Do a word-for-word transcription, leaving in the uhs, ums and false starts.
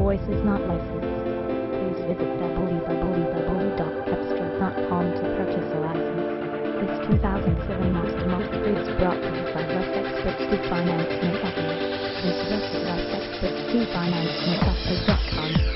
voice is not licensed. Please visit w w w dot cepstral dot com to purchase a license. This two thousand seven Mazda Mazda is brought to you by Russ Experts to Finance Newcastle. Visit us at russ experts to finance newcastle dot com.